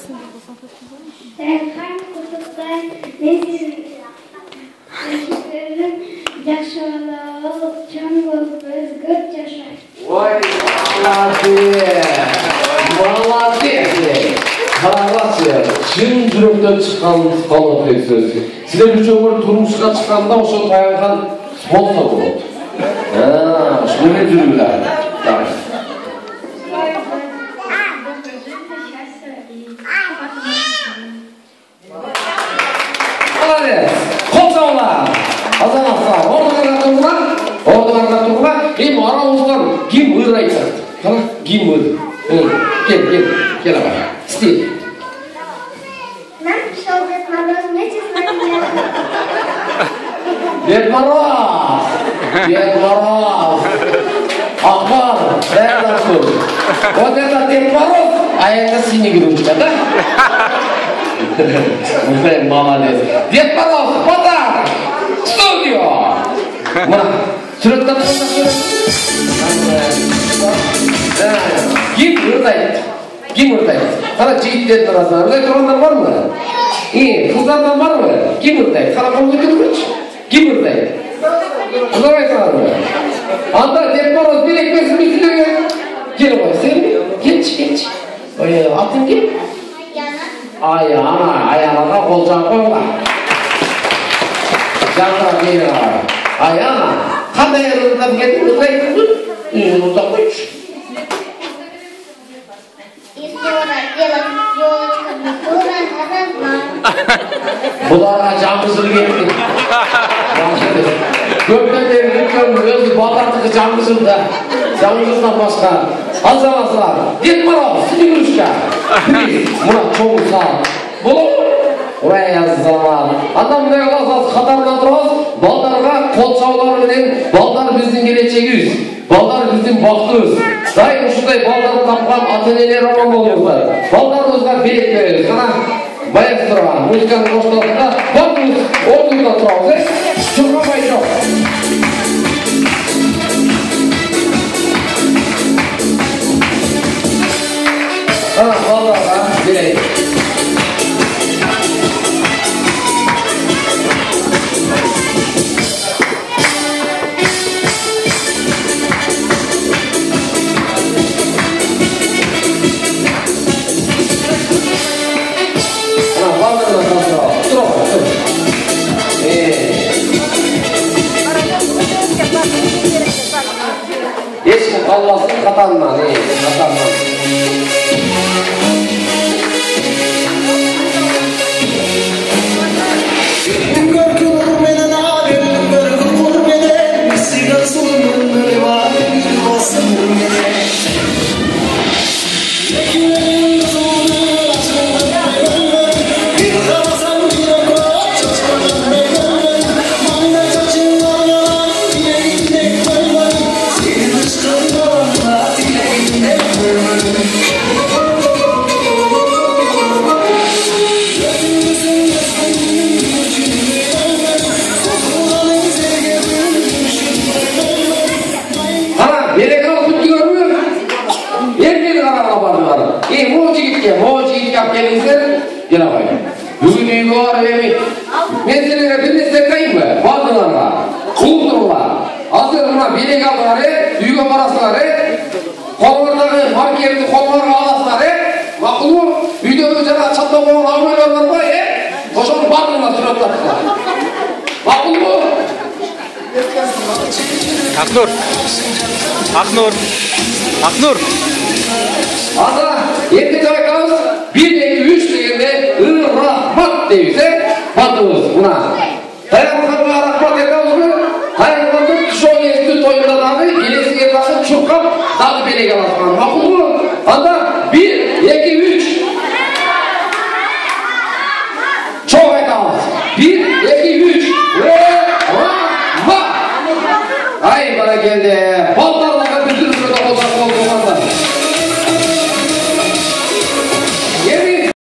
Hangi kutuplar nesil yaxshi olup, can olup, özgür yaşar. Vay, молодец! Қарағасы, шын жүректен шыққан қалыпты сөз. Сіздер үш өмір тұрмысқа шыққанда осы таянған болса болады. Шынымен жүріңдер. Молодец! Қол жаула! Азаматlar, ордыларға тұрғыла, арамыздан кім өр айтады? Қана, кім өр? Кел аға, істе. Нам пришел Дед Мороз вместе с нами. Дед Мороз! Ахмар, это что? Вот это Дед Мороз, а это синий грудка, да? Молодец. Дед Мороз, подарок! Студио! Сүреттен Кім ұртайды? Қара жейттен тұрасынан, ұрдай тұрғандар бар ма? Қыздардан бар ма? Кім ұртайды? Қара қол көтер көрші? Кім ұртайды? Қыздар айтсаңар ма? Анда Дед Мороз берек берсін бейтіліге? Кел ғой, сен бе? Келші. Атын кел? Аянаға қол жағып қойға. Жаңға кейі аға. Аяна, қандай ұртап кетіп ұртайды? Ұртап қойшы. Бұларға жаңғызыл кетті. Көптен бері үлкен өзі балдардығы жаңғызылда. Жаңғызылдан басқа. Азаматlar, Дед Мороз, сіздің үрішқа. Мұна чоңыз сал. Бұл Ой, азамат. Адам мұндай қаласыз қатарына тұрасыз, балдарға қол жауларымен, балдар біздің келешегіміз, балдар біздің бақытымыз. Дайым ұшындай бaldарды тапқан ата-енелер аман болыңыздар. Балдарыңызға берек беріңіз. Қана маэстроға, музыканың қошталығында бақытыңыз орнында тұрауыз, шұрғамай жоқ. Балдарға берейік. Ешкім қалмасын қатарынан, қатарынан. Бүгін үйге барып емей. Мен сендерге бір нәрсе айтайын ба? Базыларға, құлдырға. Азыр мына берек алдылар, үйге барасылар, қолдардағы маркерді қолдарға аласылар, мақұл ма? Үйдегі жаңа чаттау болған абыройлар бар ба, қошаның барлығына сүріп тапсылар. Мақұл ма? Ақнұр. Аса, енді айтамыз, 1-2-3 дегенде рахмат дейміз, батымыз бұна. Таяққанға рахмат етамыз бі, таяққанды шоу есті тойындадағы, келесіге дағы чұққап, дағы береге аласынан. Мақұл бұ? Анда 1-2-3. Чоқ айтамыз. 1-2-3. Рахмат. Ай, бара келді.